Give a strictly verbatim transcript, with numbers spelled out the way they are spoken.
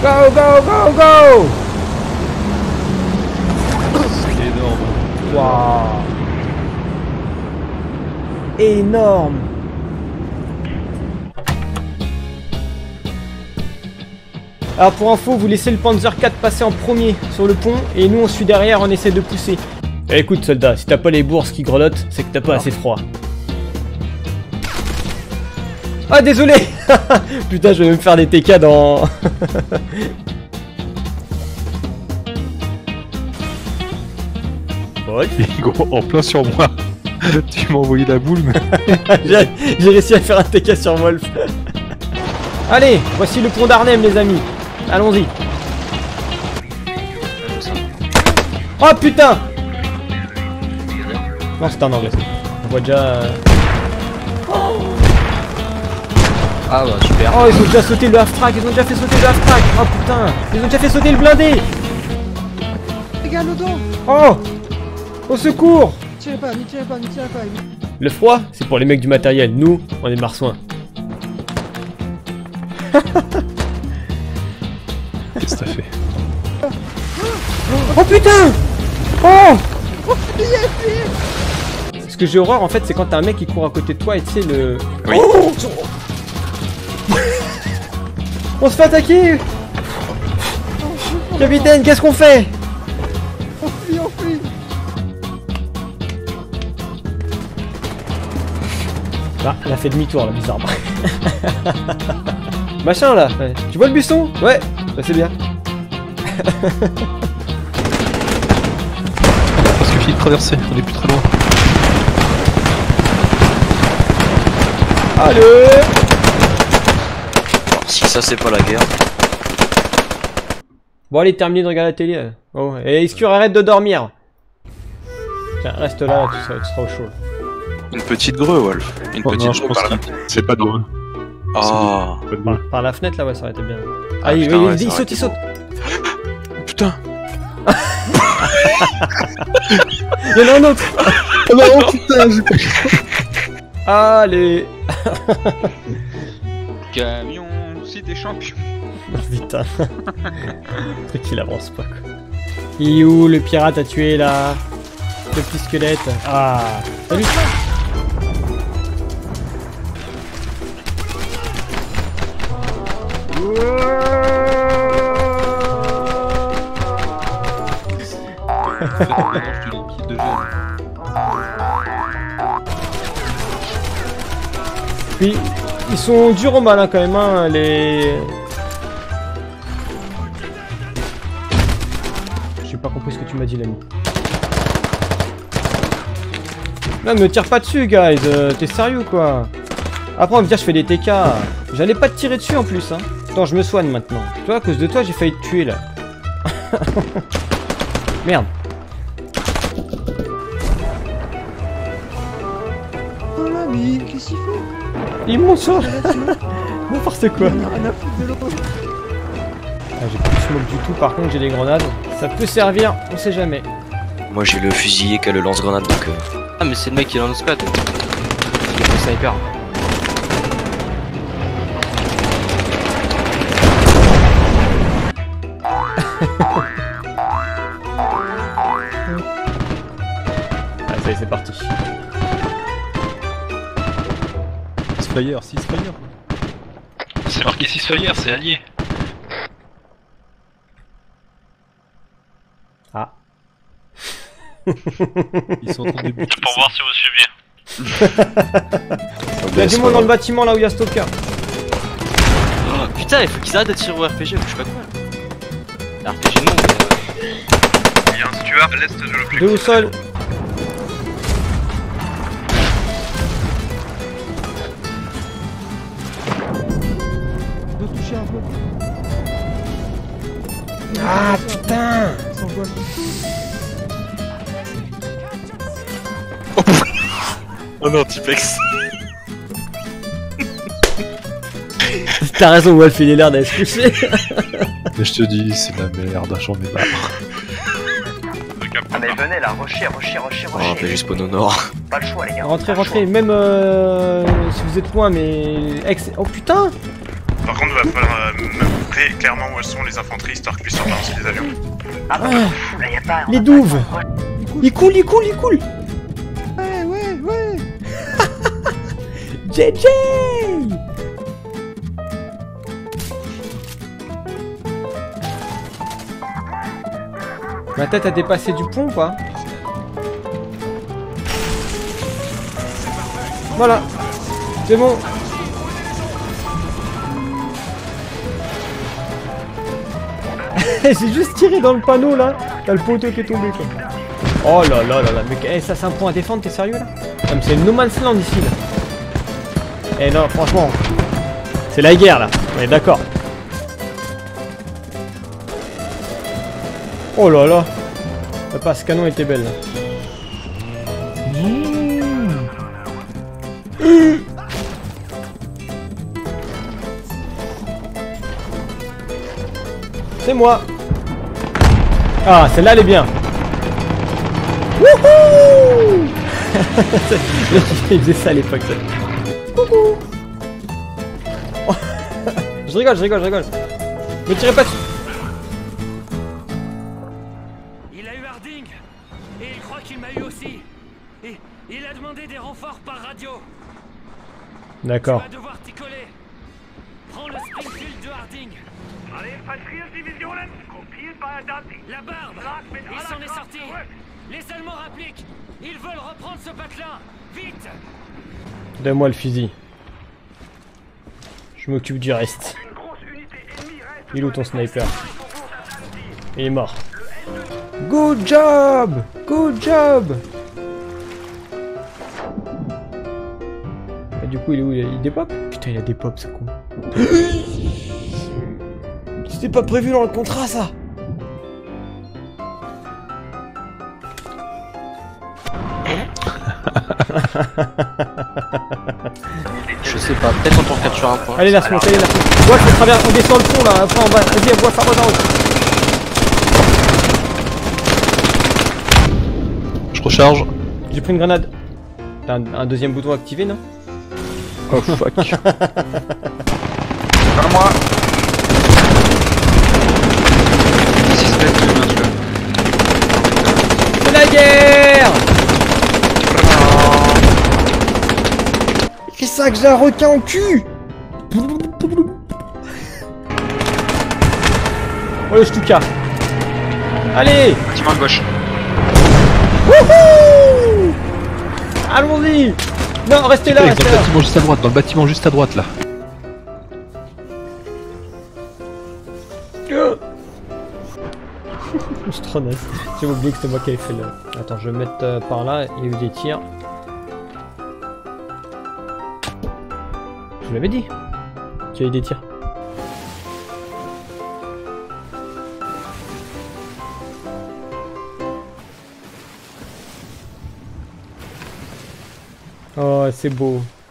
Go, go, go, go! C'est énorme. Waouh! Énorme! Alors pour info, vous laissez le Panzer quatre passer en premier sur le pont et nous on suit derrière, on essaie de pousser. Eh, écoute soldat, si t'as pas les bourses qui grelottent, c'est que t'as pas assez froid. Ah désolé. Putain, je vais me faire des T K dans... Ouais. Gros, en plein sur moi. Tu m'as envoyé la boule, mais... J'ai réussi à faire un T K sur Wolf. Allez, voici le pont d'Arnhem les amis. Allons-y. Oh putain. Non, c'est en anglais. On voit déjà... Euh... Ah bah super. Oh, ils ont déjà sauté le half-track, ils ont déjà fait sauter le half-track. Oh putain, ils ont déjà fait sauter le blindé. Regarde le dos. Oh, au secours. Ne tirez pas, ne tirez pas, ne tirez pas. Le froid, c'est pour les mecs du matériel. Nous, on est marsouins. Qu'est-ce que t'as fait? Oh putain. Oh. Ce que j'ai horreur en fait, c'est quand t'as un mec qui court à côté de toi et tu sais le... Oui. Oh. On se fait attaquer. Capitaine, qu'est-ce qu'on fait? On fuit, on fuit. Bah, elle a fait demi-tour là, bizarre. Machin là, ouais. Tu vois le buisson? Ouais, bah, c'est bien. Il suffit de traverser, on est plus très loin. Allez. Si ça c'est pas la guerre. Bon allez, terminé de regarder la télé. Oh, et Iscure, arrête de dormir. Tiens, reste là, là tu, seras, tu seras au chaud. Une petite grue, Wolf. Une Oh, petite non, je grue pense par là. que c'est pas de l'eau. Ah. Pas de Par, l'eau. par la fenêtre là, ouais, ça aurait été bien. Ah, Ah, il, putain, il- ouais, il- il ça saute, il saute. aurait Putain. Il y en a un autre. Oh non, putain, j'ai pas... Allez. Camion, si t'es champion. Putain. Le truc il avance pas quoi. Il est où le pirate à tuer là? Le petit squelette. Ah. Salut. Maintenant, je te dis une kit de gel. Puis ils sont durs au mal hein, quand même hein, les... J'ai pas compris ce que tu m'as dit l'ami. Non me tire pas dessus guys, euh, t'es sérieux quoi? Après on va me dire je fais des T K. J'allais pas te tirer dessus en plus hein. Attends je me soigne maintenant. Toi à cause de toi j'ai failli te tuer là. Merde. Oh là, mais qu'est-ce qu'il fait? Ils montent sur... N'importe quoi. On a rien à foutre de l'eau. Ah, j'ai plus de smoke du tout, par contre j'ai des grenades. Ça peut servir, on sait jamais. Moi j'ai le fusilier qui a le lance-grenade donc. Euh... Ah mais c'est le mec qui lance pas. Il est le sniper. Ah ça y est c'est parti. Ceasefire, ceasefire. C'est marqué Ceasefire, c'est allié. Ah. Ils sont en train de débuter. Pour voir si vous suivez. Il y a du monde dans le bâtiment là où il y a Stalker. Oh, putain, il faut qu'ils arrêtent de tirer au R P G ou je sais pas quoi. R P G non. Mais... Il y a un steward à l'est de l'objectif. Deux au sol. De toucher un peu. Ah putain. Sans quoi. Oh non, Tipex. T'as raison, Wolf, il est l'air d'aller se coucher. Mais je te dis, c'est de la merde, j'en ai marre. Ah mais venez là, rocher, rocher, rocher, Oh, on rocher. va juste spawn au nord. Pas le choix les gars. Rentrez, pas le rentrez, même euh, si vous êtes loin, mais... Ex... Oh putain. Par contre, il va falloir euh, me montrer clairement où elles sont les infanteries, histoire que je puisse surbalancer des avions. Ah bon, là y a pas... Les douves. Il coule, il coule, il coule. Ouais, ouais, ouais. J J. Ma tête a dépassé du pont ou pas? Voilà. C'est bon. J'ai juste tiré dans le panneau là. T'as le poteau qui est tombé quoi. Oh là là là là. Mais eh, ça c'est un point à défendre, t'es sérieux là? Comme c'est no man's land ici là. Eh non, franchement. C'est la guerre là. On est d'accord. Oh là là. La passe canon était belle là. C'est moi. Ah, celle-là elle est bien. Wouhou. Il faisait ça à l'époque ça. Coucou. Je rigole, je rigole, je rigole. Ne tirez pas dessus. Il a eu Harding. Et il croit qu'il m'a eu aussi. Et il a demandé des renforts par radio. D'accord. Tu vas devoir t'y coller. Prends le Springfield de Harding. La barbe. Il s'en est sorti. Les Allemands rappliquent. Ils veulent reprendre ce patelin. Vite. Donne-moi le fusil. Je m'occupe du reste. Il est où ton sniper? Il est mort. Good job! Good job! Et du coup, il est où? Il dépop? Putain, il a des pops, ça con. C'était pas prévu dans le contrat, ça! Je sais pas, peut-être on t'en capture un point. Allez, la smoke, allez, la smoke. Wolf, on traverse, on descend le pont là, après on va. Vas-y, Wolf, arrose, arrose. Je recharge. J'ai pris une grenade. T'as un, un deuxième bouton activé, non? Oh fuck. Pas moi. C'est la guerre! Qu'est-ce que j'ai un requin au cul? Oh le stuka. Allez! Bâtiment à gauche. Wouhou! Allons-y! Non, restez là, Dans le restez là! bâtiment juste à droite, dans le bâtiment juste à droite là. Je suis trop naze. J'ai oublié que c'était moi qui avais fait le... Attends, je vais mettre euh, par là, il y a eu des tirs. Je vous l'avais dit qu'il y a eu des tirs. Oh, c'est beau.